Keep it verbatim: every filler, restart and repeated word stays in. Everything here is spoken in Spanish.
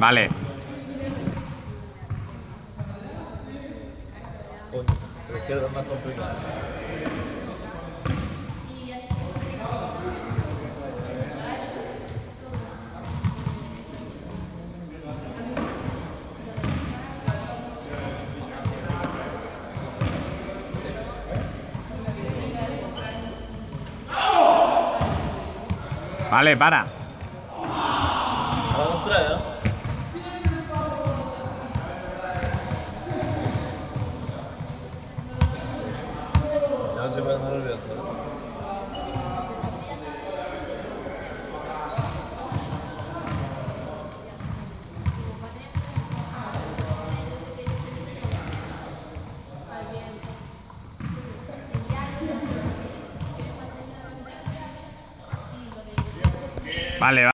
Vale. Uy, la izquierda es más complicada. Vale, para. A la contraria. Ya se puede nervioso. Vale, vale.